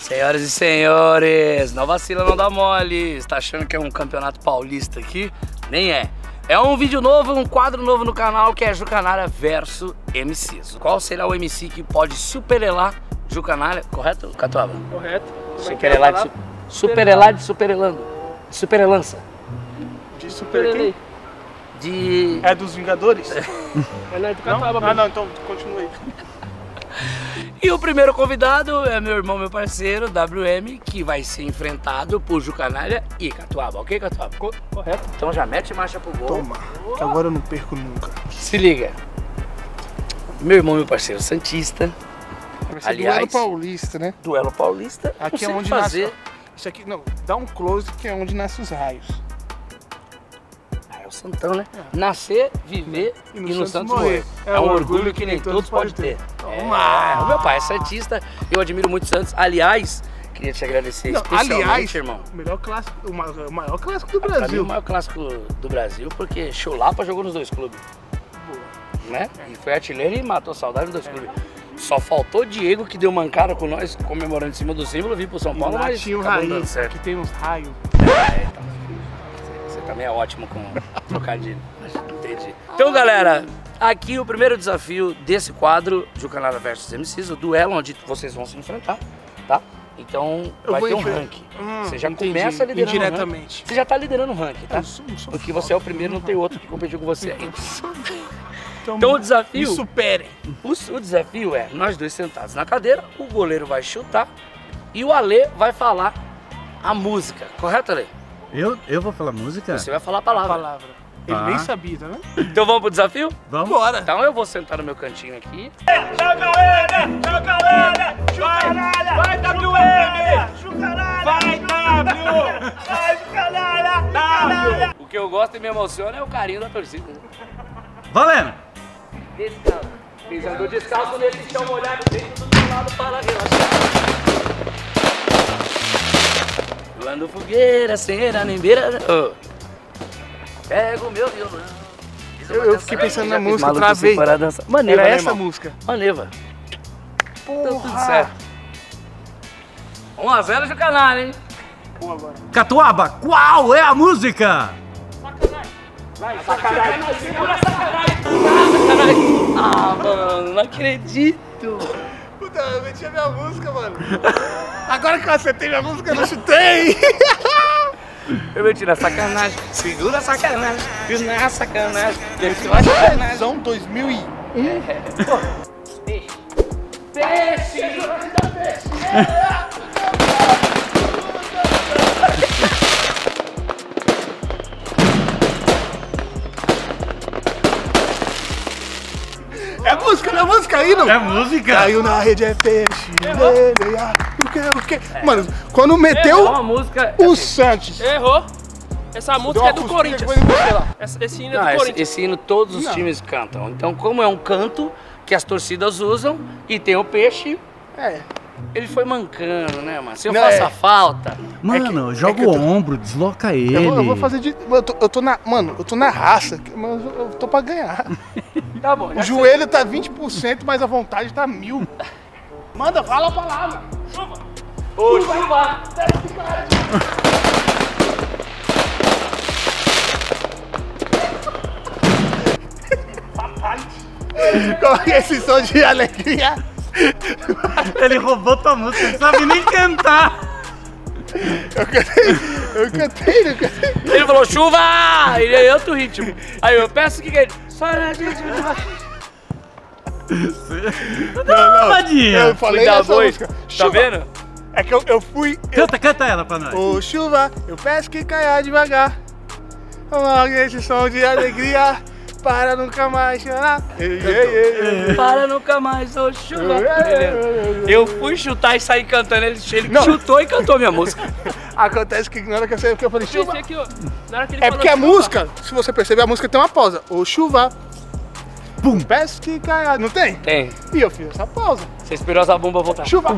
Senhoras e senhores, não vacila, não dá mole. Você tá achando que é um campeonato paulista aqui? Nem é. É um vídeo novo, um quadro novo no canal que é Jucanalha versus MCs. Qual será o MC que pode superelar Jucanalha? Correto, Catuaba? Correto. Superelar superelar de superelando. Superelança. De super De... É dos Vingadores? É não, é do Catuaba. Ah, não, então continua aí. E o primeiro convidado é meu irmão, meu parceiro, WM, que vai ser enfrentado por Jucanalha e Catuaba, ok, Catuaba? Correto. Então já mete marcha pro gol. Toma, que agora eu não perco nunca. Se liga. Meu irmão, meu parceiro, Santista. Vai ser Aliás, duelo paulista, né? Duelo paulista. Aqui é não sei onde fazer. nasce. Isso aqui, não, dá um close que é onde nascem os raios. Ah, é o Santão, né? Nascer, viver e no Santos morrer. morrer. É um orgulho que nem todos podem ter. O meu pai é Santista, eu admiro muito Santos. Aliás, queria te agradecer especialmente, irmão. O melhor clássico, o maior clássico do Pra mim, Brasil. o maior clássico do Brasil, porque Chulapa jogou nos dois clubes. Né? E foi artilheiro e matou saudade dos dois clubes. Só faltou Diego, que deu mancada com nós, comemorando em cima do símbolo, vir pro São Paulo, mas tinha o acabou dando raiz, certo. que tem uns raios. É, então, você também é ótimo com trocadilho. Entendi. Então, galera, aqui o primeiro desafio desse quadro, Jucanalha versus MCs, o duelo onde vocês vão se enfrentar, tá? Então, vai ter um ranking. Você já começa liderando indiretamente. Você já tá liderando o ranking, tá? Sou Porque você é o primeiro, não tem outro que competiu com você. Então Então o desafio... me superem. O desafio é nós dois sentados na cadeira, o goleiro vai chutar e o Alê vai falar a música. Correto, Alê? Eu vou falar música? Você vai falar a palavra. Ele Tá. nem sabia, tá vendo? Então vamos pro desafio? Vamos. Bora. Então eu vou sentar no meu cantinho aqui. Joga ele! Joga ele! Jucanalha! Vai, WM! Jucanalha! Vai, W! Vai, Jucanalha! W! O que eu gosto e me emociona é o carinho da torcida. Valendo! Descalço. Pisando descalço nesse chão molhado, dentro do lado para relaxar. Quando fogueira, cera, nem beira... Pego o meu violão. Eu fiquei pensando na música, Maluco, travei. assim, para dançar. Maneva, Era né, essa irmão? música. Maneva. Porra. Tá tudo certo. 1-0 Jucanalha, hein? Catuaba, qual é a música? Sacanagem. Segura sacanagem. Sacanagem. Ah, mano, não acredito. Puta, eu meti a minha música, mano. Agora que eu acertei minha música, eu não chutei. Eu meti na sacanagem. Segura a sacanagem. E na sacanagem. Deixa eu sacanagem. São 2001. Peixe. Peixe. É música, não é música aí, não? É música? Caiu na rede, é peixe. O quê? Mano, quando meteu Uma música. o Santos. Errou. Essa música Deu é uma do cuspida Corinthians. que foi em você lá. Esse hino é Não, do esse, Corinthians. esse hino todos os Não. times cantam. Então, como é um canto que as torcidas usam e tem o peixe, É. ele foi mancando, né, mano? Se eu Não, faço é. a falta. Mano, joga que eu o tô- ombro, desloca ele. Eu vou fazer de. Eu tô na. Mano, eu tô na raça, mas eu tô pra ganhar. Tá bom, já O joelho tá 20%, mas a vontade tá 1000. Manda, fala a palavra. Ô, chuva! Qual que é esse som de alegria? Ele roubou tua música, não sabe nem cantar. Eu cantei. Ele falou chuva! Ele é outro ritmo. Aí eu peço que ele. Só a gente. Não, Vadinha. Eu falei Cuidado, essa oi. música. Tá Chuva. vendo? É que eu fui. Canta ela pra nós. Ô chuva, eu peço que caia devagar. Logo esse som de alegria, para nunca mais chorar. Para nunca mais, ô chuva. Beleza. Eu fui chutar e saí cantando. Ele Não. chutou e cantou minha música. Acontece que na hora que eu falei chuva. Pensei que na hora que ele É falou porque a chuva, música, se você perceber, a música tem uma pausa. Ô chuva, pum, peço que caia. Não tem? Tem. E eu fiz essa pausa. Você esperou essa bomba voltar. Chuva.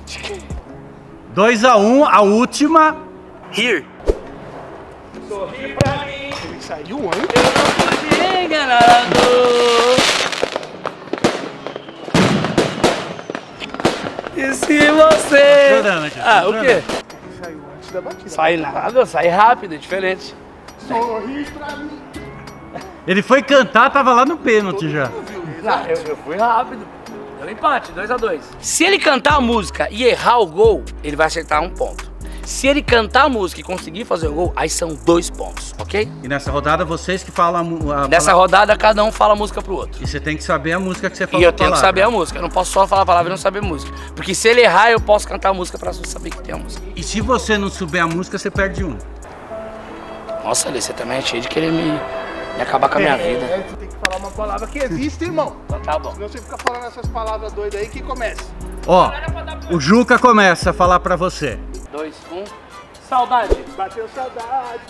2-1, a última. Here. Sorri pra mim, Saiu um, hein? Eu não pude enganar a dor. E se você esperando aqui. Ah, o quê? Saiu antes da batida. Sai nada, sai rápido, é diferente. Sorri pra mim. Ele foi cantar, tava lá no pênalti já. Não, eu fui rápido. Deu empate, 2-2. Se ele cantar a música e errar o gol, ele vai acertar 1 ponto. Se ele cantar a música e conseguir fazer o gol, aí são 2 pontos, ok? E nessa rodada, vocês que falam a Nessa rodada, cada um fala a música pro outro. E você tem que saber a música que você falou. E eu tenho que saber a música. Eu não posso só falar a palavra e não saber a música. Porque se ele errar, eu posso cantar a música pra saber que tem a música. E se você não souber a música, você perde 1. Nossa, Ali, você também é cheio de querer me acabar com a minha vida. Você tem que falar uma palavra que existe, irmão. Então tá bom. Senão você fica falando essas palavras doidas aí que começa. Ó, o Juca começa a falar pra você. 2, 1. Saudade. Bateu saudade.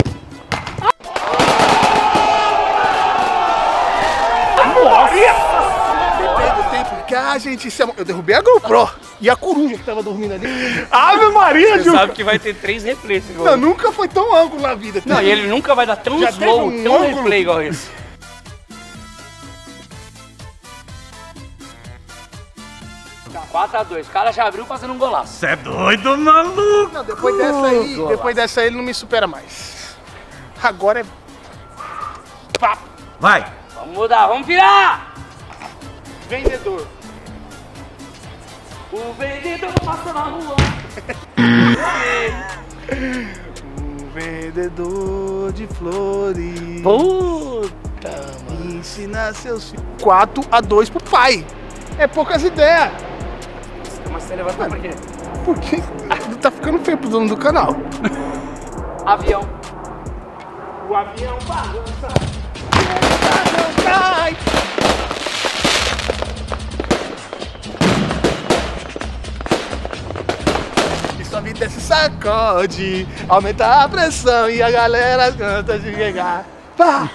Depende do tempo que gente, eu derrubei a GoPro e a coruja que tava dormindo ali. Ave Maria, Você Juca! sabe que vai ter 3 replays esse gol. Não, nunca foi tão ângulo na vida. Não, e ele nunca vai dar tão Já slow, teve um tão ângulo. replay igual esse. Tá, 4-2. O cara já abriu fazendo um golaço. Você é doido, maluco? Não, depois dessa aí ele não me supera mais. Agora é... Pá, Vai. Vamos mudar, vamos virar! vendedor. O vendedor passa na rua. O vendedor de flores. Puta, mano. Ensina seus filhos. 4-2 pro pai. É poucas ideias. Mas você levantou pra quê? Porque tá ficando feio pro dono do canal. Avião. O avião balança. Não cai. E sua vida se sacode, aumenta a pressão e a galera canta de chegar. Pá!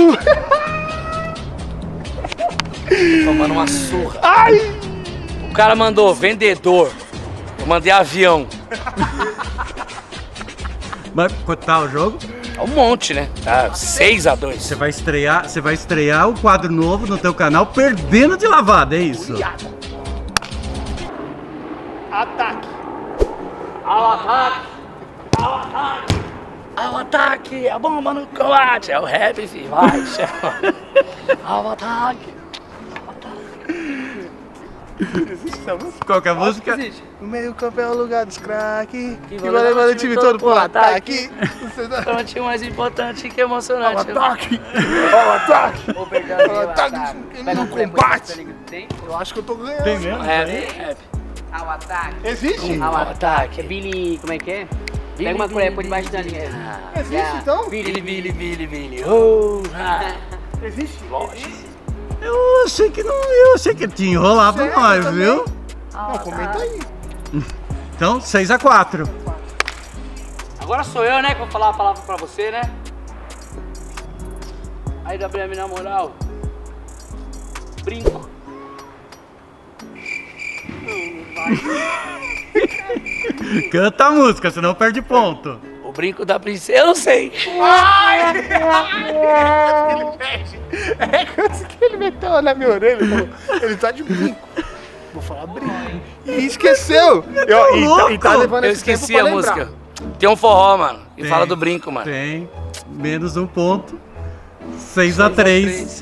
Tomando uma surra. Ai! O cara mandou vendedor. Eu mandei avião. Mas quanto tá o jogo? É um monte, né? Tá 6-2. Você vai estrear o quadro novo no teu canal perdendo de lavada, é isso? Ataque! Ao ataque! Ao ataque! Ao ataque! A bomba no combate! É o rap, filho. Vai, chama. Ao ataque! Existe essa música? Qual que é a música? O meio campo é o lugar dos craques. Que Que vai levar o time todo pro ataque. Importante, mais importante que emocionante. Ao ataque! Ao ataque! Vou pegar Ao ataque! No combate! Eu acho que eu tô ganhando. Tem mesmo? Rap. Ao ataque. Existe? Ao ataque. Billy, como é que é? Pega uma colher por debaixo da linha. Existe então? Billy. Oh, Existe? lógico. Eu achei que não. Eu achei que tinha enrolado Sério, nós, também? viu? Não, comenta aí. Então, 6-4. Agora sou eu, né, que vou falar a palavra pra você, né? Aí, WM, na moral. Brinco. Canta a música, senão perde ponto. O brinco da princesa, eu não sei. Ele perde. É coisa que ele meteu na minha orelha. Ele falou, ele tá de brinco. Vou falar brinco. E esqueceu. E tá levando Eu esse tempo esqueci pra a lembrar. música. Tem um forró, mano, que Tem, fala do brinco, mano. Tem. Menos um ponto. 6-3.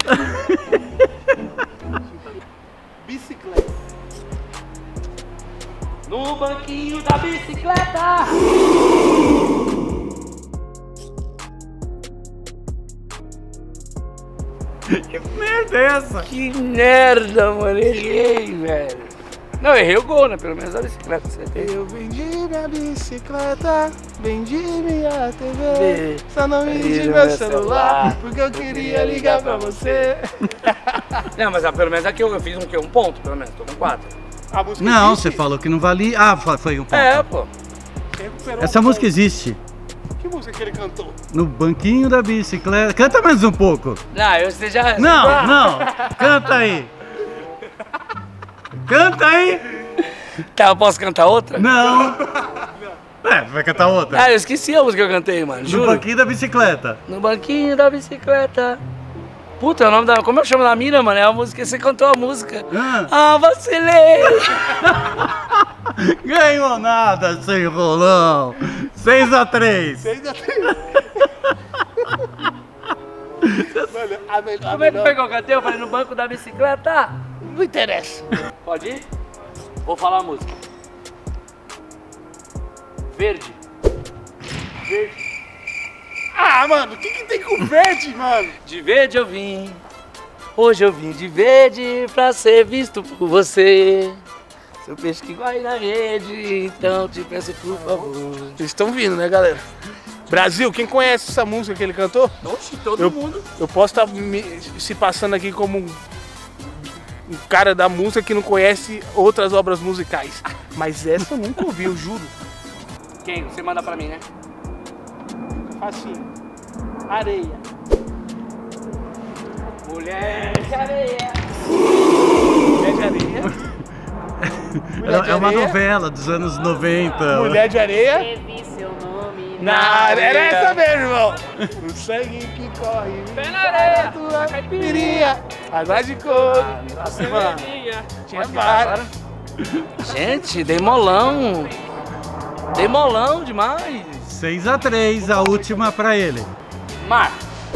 Bicicleta. No banquinho da bicicleta. Que merda é essa? Que merda, mano. Errei, velho. Não, errei o gol, né? Pelo menos a bicicleta, acertei. Eu vendi minha bicicleta, vendi minha TV, Vê. só não vendi meu celular, porque eu queria ligar pra você. Não, mas pelo menos aqui eu fiz um quê? Um ponto, pelo menos. Tô com 4. A música Não, existe? você falou que não valia. Ah, foi um ponto. É, pô. Recuperou Essa um música ponto. existe. Que música que ele cantou? No banquinho da bicicleta. Canta mais um pouco. Não, você já... Não. Canta aí. Canta aí. Tá, eu posso cantar outra? Não. É, vai cantar outra. Ah, eu esqueci a música que eu cantei, mano. No Juro. banquinho da bicicleta. No banquinho da bicicleta. Puta, é o nome da... Como eu chamo da mina, mano? É a música, você cantou a música. Ah, vacilei! Ganhou nada, sem rolão. 6-3. 6-3. Mano, Como é que foi que eu cantei? Eu falei no banco da bicicleta. não interessa. Pode ir? Vou falar a música. Verde. Verde. Ah, mano, o que tem com verde, mano? De verde eu vim. Hoje eu vim de verde pra ser visto por você. Seu peixe que vai na rede, então te peço por favor. Vocês estão vindo, né, galera? Brasil, quem conhece essa música que ele cantou? Oxe, todo mundo. Eu posso estar se passando aqui como um cara da música que não conhece outras obras musicais. Mas essa eu nunca ouvi, eu juro. Quem? Você manda pra mim, né? Assim, areia. Mulher de areia. Mulher de areia. Mulher de É uma areia. novela dos anos 90. Mulher de areia. Escrevi seu nome Na areia. Era essa mesmo, irmão. O sangue que corre. Pé na areia. Tua caipirinha. Água de coco. Nossa, mano. Tinha várias. Gente, dei molão. Dei molão demais. 6-3, a última pra ele. Mar.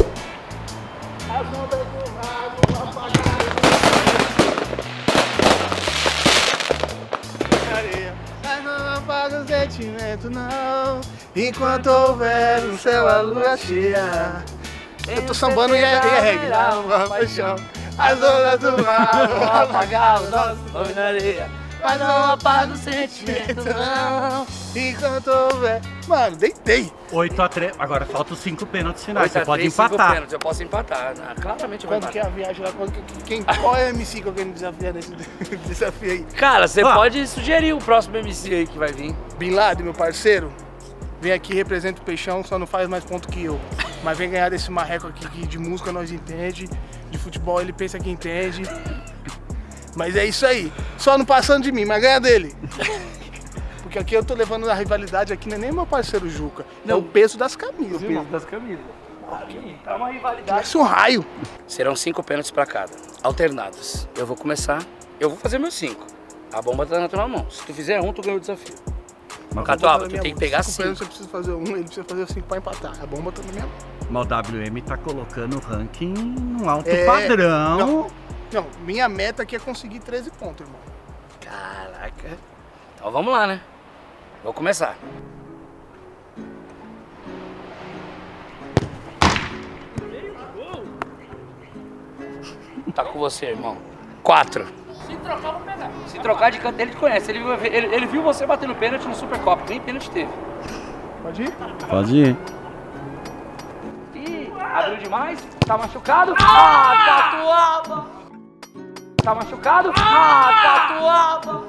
Areia. Mas não apaga o sentimento, não. Enquanto houver no céu a lua cheia. Eu tô sambando e é reggae. Uma paixão. As ondas do mar vão apagar o nosso nome na areia. Mas não apaga o sentimento, não. Enquanto houver. Mano, deitei. 8-3. Agora falta os 5 pênaltis finais. Você 8 a pode 3, 5 empatar. pênaltis, eu posso empatar. Ah, claramente eu vou Quando que é empatar. a viagem lá? Qual é o MC que eu quero desafiar nesse desafio aí? Cara, você Ah. pode sugerir o próximo MC aí que vai vir. Bin Laden, meu parceiro, vem aqui, representa o Peixão, só não faz mais ponto que eu. Mas vem ganhar desse marreco aqui que de música nós entende, de futebol ele pensa que entende. Mas é isso aí, só não passando de mim, mas ganha dele. Porque aqui eu tô levando a rivalidade, aqui não é nem meu parceiro Juca, é o peso das camisas, irmão. das camisas. Aqui tá uma rivalidade. Parece um raio. Serão 5 pênaltis pra cada, alternados. Eu vou começar, eu vou fazer meus 5. A bomba tá na tua mão. Se tu fizer um, tu ganha o desafio. Mas Catuaba, Na tu minha tem que mão. pegar 5 5. pênaltis, eu preciso fazer um, ele precisa fazer 5 pra empatar. A bomba tá na minha mão. o WM tá colocando o ranking num alto É, padrão. Não, minha meta aqui é conseguir 13 pontos, irmão. Caraca. Então vamos lá, né? Vou começar. Tá com você, irmão. 4. Se trocar, vou pegar. Se trocar de canto, ele te conhece. Ele viu você batendo pênalti no Supercopa. Nem pênalti teve. Pode ir? Pode ir. Ih, abriu demais. Tá machucado. Ah, Catuaba. Tá machucado. Ah, Catuaba.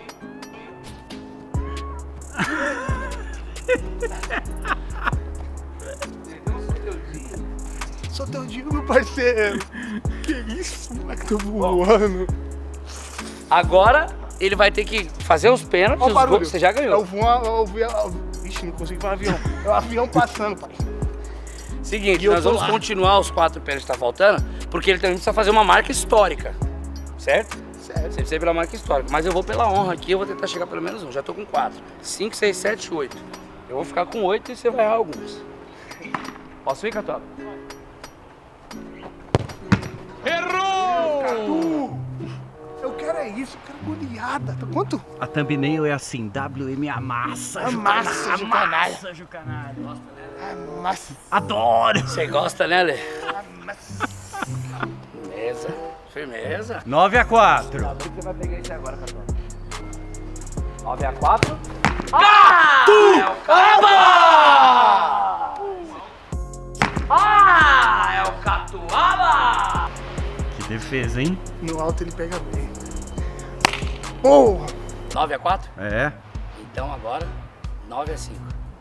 Sou teu Digo, meu parceiro. Que isso, moleque, tô voando. Agora ele vai ter que fazer os pênaltis. Olha o Os barulho. gols você já ganhou. Ixi, não consigo ver um avião. É o avião passando, pai. Seguinte, E eu nós tô vamos lá. continuar os 4 pênaltis que tá faltando, porque ele também precisa fazer uma marca histórica, certo? Sério. Você precisa ir pela marca histórica, mas eu vou pela honra aqui, eu vou tentar chegar pelo menos um. Já tô com 4. 5, 6, 7, 8. Eu vou ficar com 8 e você vai errar alguns. Posso ir, Catuaba? Eu quero é isso, eu quero goleada. Quanto? A thumbnail é assim, WM amassa, Amassa, Jucanalha. amassa, Jucanalha. Massa. Adoro! Você gosta, né, Lê? Firmeza. Firmeza. 9-4. Você vai pegar esse agora, Catuaba. 9 a 4. Ah! É o Catuaba! Ah! É o Catuaba! Que defesa, hein? No alto ele pega bem. Porra! 9 a 4? É. Então agora, 9 a 5.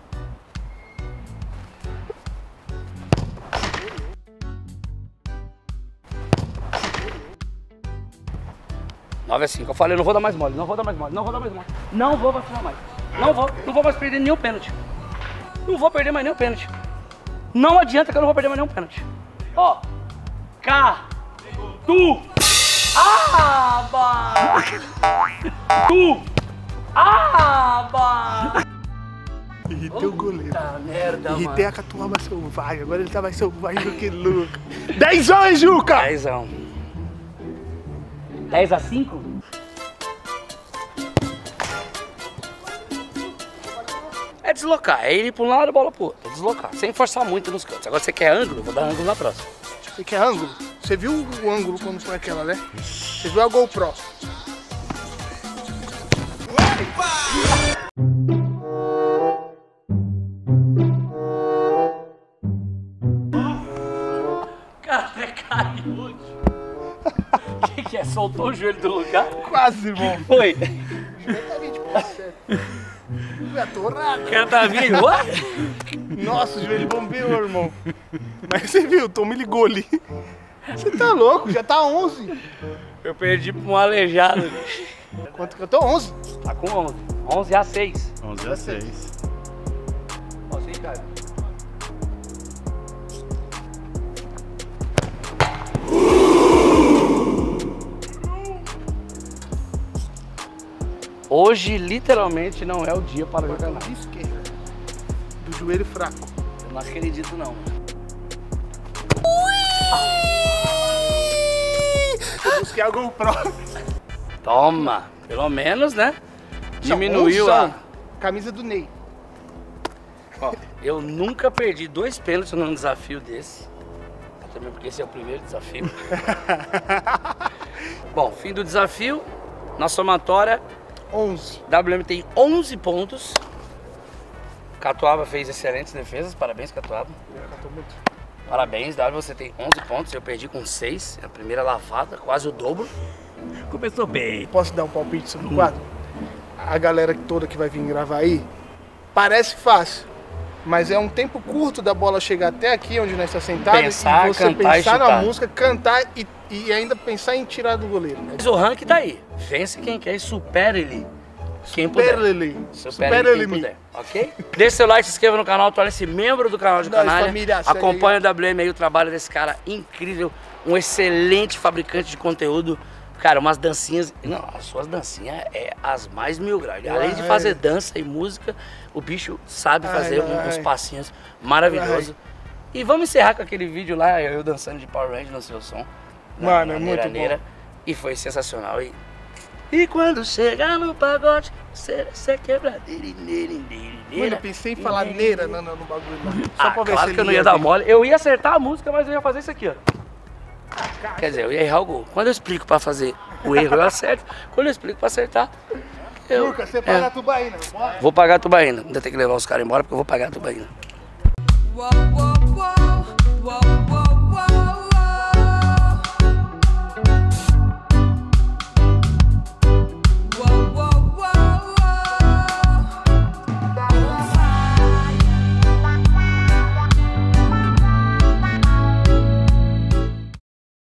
Nove a 5. Eu falei, não vou dar mais mole, não vou dar mais mole, não vou dar mais mole. Não vou vacilar mais. Não vou mais perder nenhum pênalti. Não vou perder mais nenhum pênalti. Não adianta que eu não vou perder mais nenhum pênalti. Ó, K. Tu. Aba. Tu. Aba. Irritei o goleiro. Puta merda, Irritei a catuaba selvagem. Agora ele tá mais selvagem do que louco. 10, hein, Juca? 10. 10 a 5? É deslocar, é ir pra um lado e bola pro outro. É deslocar, sem forçar muito nos cantos. Agora você quer ângulo, vou dar ângulo na próxima. Você quer ângulo? Você viu o ângulo quando foi aquela, né? Você viu a GoPro? Cara, até caiu. O que é? Soltou o joelho do lugar? Quase, irmão. Foi. Diretamente pro certo. Foi atorrado. O cara tá vindo. Nossa, o joelho bombeou, irmão. Mas você viu, o Tom me ligou ali. Você tá louco, já tá 11. Eu perdi pra um aleijado. Quanto que eu tô? 11. Tá com 11. 11 a 6. 11 a 6. Posso ir, cara? Hoje, literalmente, não é o dia para jogar nada. De esquerda. Do joelho fraco. Eu não acredito, não. Eu busquei a GoPro. Toma! Pelo menos, né? Diminuiu Não, a... camisa do Ney. Ó, eu nunca perdi 2 pênaltis num desafio desse. Também porque esse é o primeiro desafio. Bom, fim do desafio. Na somatória, 11. WM tem 11 pontos. Catuaba fez excelentes defesas. Parabéns, Catuaba. Parabéns, W, você tem 11 pontos. Eu perdi com 6. É a primeira lavada, quase o dobro. Começou bem. Posso dar um palpite sobre o quadro? A galera toda que vai vir gravar aí, parece fácil, mas é um tempo curto da bola chegar até aqui onde nós estamos sentados. Pensar, e você cantar e pensar na chutar. música, cantar e ainda pensar em tirar do goleiro. Mas o ranking tá aí. Vence quem quer e supere ele. Quem puder. Supere ele quem puder, ok? Deixe seu like, se inscreva no canal, torne-se membro do canal de Nós, Canalha. família, segue Acompanhe o WM aí, o trabalho desse cara incrível. Um excelente fabricante de conteúdo. Cara, umas dancinhas... Não, as suas dancinhas é as mais mil graus. Além de fazer dança e música, o bicho sabe fazer uns passinhos maravilhosos. E vamos encerrar com aquele vídeo lá, eu dançando de Power Rangers no seu som. Mano, é muito bom. E foi sensacional. E quando chegar no pagode, você quebradeira e Mano, eu pensei em falar neira no bagulho lá. Só pra ver claro se que eu ele não ia dar mole. Eu ia acertar a música, mas eu ia fazer isso aqui, ó. Quer dizer, eu ia errar o gol. Quando eu explico pra fazer o erro, eu acerto. Quando eu explico pra acertar, eu... Lucas, você paga a tubaína, bora? Vou pagar a tubaína. Ainda tem que levar os caras embora, porque eu vou pagar a tubaína. Whoa, whoa, whoa, whoa.